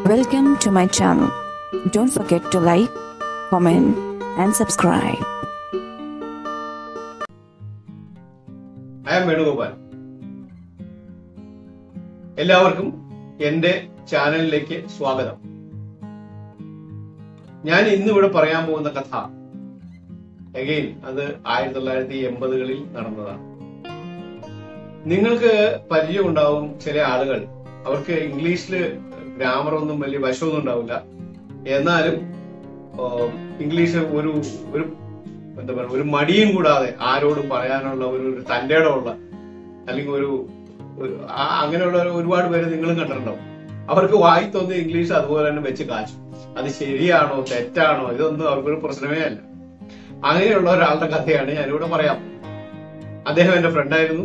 Welcome to my channel. Don't forget to like, comment and subscribe. I am Venugopal. എല്ലാവർക്കും എൻ്റെ ചാനലിലേക്ക് സ്വാഗതം. ഞാൻ ഇന്ന് ഇവിടെ പറയാൻ പോകുന്ന കഥ അഗൈൻ അത് 1980കളിൽ നടന്നതാണ്. നിങ്ങൾക്ക് പരിചയം ഉണ്ടാവും ചില ആളുകൾ, അവർക്ക് ഇംഗ്ലീഷില് ഗ്രാമർ ഒന്നും വലിയ വശമൊന്നും ഉണ്ടാവില്ല, എന്നാലും ഇംഗ്ലീഷ് ഒരു എന്താ പറയുക, ഒരു മടിയും കൂടാതെ ആരോടും പറയാനുള്ള ഒരു തന്റേടമുള്ള, അല്ലെങ്കിൽ അങ്ങനെയുള്ള ഒരുപാട് പേര് നിങ്ങളും കണ്ടിട്ടുണ്ടാവും. അവർക്ക് വായി തോന്നിയ ഇംഗ്ലീഷ് അതുപോലെ തന്നെ വെച്ച് കാച്ചു. അത് ശരിയാണോ തെറ്റാണോ ഇതൊന്നും അവർക്കൊരു പ്രശ്നമേ അല്ല. അങ്ങനെയുള്ള ഒരാളുടെ കഥയാണ് ഞാനിവിടെ പറയാം. അദ്ദേഹം എന്റെ ഫ്രണ്ടായിരുന്നു.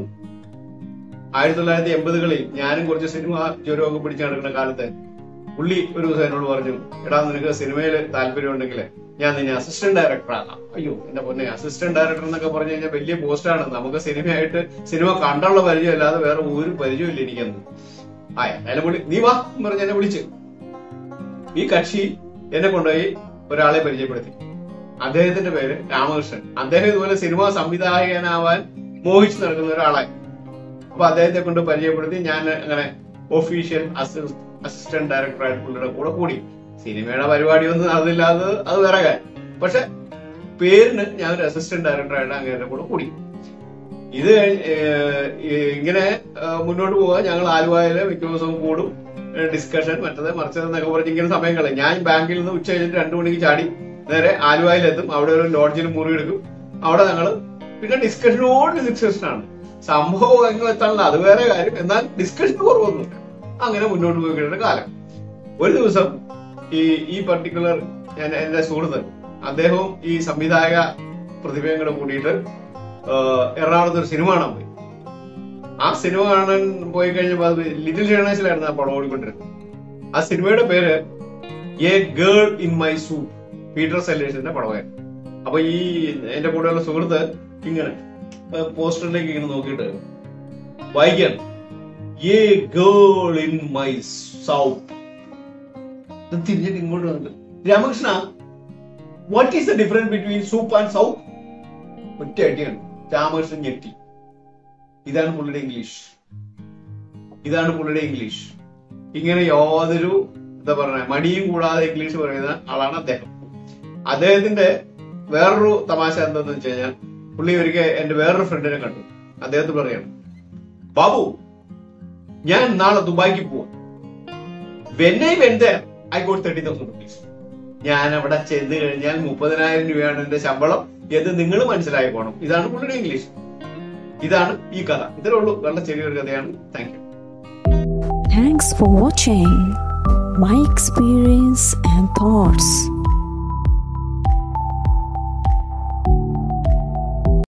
1980കളിൽ ഞാനും കുറച്ച് സിനിമ ജ്വരമൊക്കെ പിടിച്ചു നടക്കുന്ന കാലത്ത് പുള്ളി ഒരു ദിവസം എന്നോട് പറഞ്ഞു, എടാ നിനക്ക് സിനിമയിൽ താല്പര്യം ഉണ്ടെങ്കിൽ ഞാൻ നിന്നെ അസിസ്റ്റന്റ് ഡയറക്ടർ ആകാം. അയ്യോ എന്റെ പൊന്നെ, അസിസ്റ്റന്റ് ഡയറക്ടർ എന്നൊക്കെ പറഞ്ഞു കഴിഞ്ഞാൽ വലിയ പോസ്റ്റാണ്. നമുക്ക് സിനിമ കണ്ടുള്ള പരിചയം അല്ലാതെ വേറെ ഒരു പരിചയമില്ല എനിക്കെന്ന്. എന്നാലും നീ വാ എന്ന് പറഞ്ഞ് എന്നെ വിളിച്ച് ഈ കക്ഷി എന്നെ കൊണ്ടുപോയി ഒരാളെ പരിചയപ്പെടുത്തി. അദ്ദേഹത്തിന്റെ പേര് രാമകൃഷ്ണൻ. അദ്ദേഹം ഇതുപോലെ സിനിമാ സംവിധായകനാവാൻ മോഹിച്ചു നടക്കുന്ന ഒരാളായി. അപ്പൊ അദ്ദേഹത്തെ കൊണ്ട് പരിചയപ്പെടുത്തി. ഞാൻ അങ്ങനെ ഒഫീഷ്യൽ അസിസ്റ്റന്റ് ഡയറക്ടറായിട്ട് പുള്ളിയുടെ കൂടെ കൂടി. സിനിമയുടെ പരിപാടിയൊന്നും അതില്ലാതെ അത് വേറെ കാര്യം. പക്ഷെ പേരിന് ഞാൻ ഒരു അസിസ്റ്റന്റ് ഡയറക്ടറായിട്ട് അങ്ങനെ കൂടെ കൂടി. ഇത് ഇങ്ങനെ മുന്നോട്ട് പോകാൻ ഞങ്ങൾ ആലുവയില് മിക്ക ദിവസവും കൂടും. ഡിസ്കഷൻ മറ്റത് മറിച്ചതെന്നൊക്കെ പറഞ്ഞ് ഇങ്ങനെ സമയം കളയും. ഞാൻ ബാങ്കിൽ നിന്ന് ഉച്ച കഴിഞ്ഞിട്ട് 2 മണിക്ക് ചാടി നേരെ ആലുവയിലെത്തും. അവിടെ ഒരു ലോഡ്ജിൽ മുറി എടുക്കും. അവിടെ ഞങ്ങള് പിന്നെ ഡിസ്കഷനാണ്. സംഭവം എങ്ങനെ എത്താനുള്ള അത് വേറെ കാര്യം, എന്നാൽ ഡിസ്കഷൻ കുറവൊന്നുമില്ല. അങ്ങനെ മുന്നോട്ട് പോയി കാലം. ഒരു ദിവസം ഈ പർട്ടിക്കുലർ എന്റെ സുഹൃത്ത്, അദ്ദേഹവും ഈ സംവിധായക പ്രതിഭയും കൂടെ കൂടിയിട്ട് എറണാകുളത്ത് ഒരു സിനിമ കാണാൻ പോയി. ആ സിനിമ കാണാൻ പോയി കഴിഞ്ഞപ്പോ അത് ലിറ്റിൽ ഷേണേഴ്സിലായിരുന്നു ആ പടം ഓടിക്കൊണ്ടിരുന്നത്. ആ സിനിമയുടെ പേര് a girl in my soup, Peter സെല്ലേഴ്സിന്റെ പടമായിരുന്നു. അപ്പൊ ഈ എന്റെ കൂടെയുള്ള സുഹൃത്ത് ഇങ്ങനെ പോസ്റ്ററിലേക്ക് ഇങ്ങനെ നോക്കിയിട്ട് വായിക്കാണ്, a girl in my soup. തിരിഞ്ഞിട്ട് ഇങ്ങോട്ട് വന്നിട്ട്, Ramakrishna, what is the difference between soup and soup? ഒറ്റ അടിയാണ്. രാമകൃഷ്ണൻ ഞെട്ടി. ഇതാണ് പുള്ളിയുടെ ഇംഗ്ലീഷ്. ഇങ്ങനെ യാതൊരു എന്താ പറയുക മടിയും കൂടാതെ ഇംഗ്ലീഷ് പറയുന്ന ആളാണ് അദ്ദേഹം. അദ്ദേഹത്തിന്റെ വേറൊരു തമാശ എന്താന്ന് വെച്ച് കഴിഞ്ഞാൽ, പുള്ളി ഒരിക്കൽ എന്റെ വേറൊരു ഫ്രണ്ടിനെ കണ്ടു. അദ്ദേഹത്തിന് പറയാണ്, ബാബു ഞാൻ നാളെ ദുബായിക്ക് പോവാം. When I went there, I got 30,000 rupees. ഞാൻ അവിടെ ചെന്ന് കഴിഞ്ഞാൽ 30,000 രൂപയാണ് എന്റെ ശമ്പളം എന്ന് നിങ്ങൾ മനസ്സിലായി പോകണം. ഇതാണ് പുള്ളിയുടെ ഇംഗ്ലീഷ്. ഇതാണ് ഈ കഥ. ഇത്രേ ഉള്ളൂ. വളരെ ചെറിയൊരു കഥയാണ്. Thank you. Thanks for watching my experience and thoughts.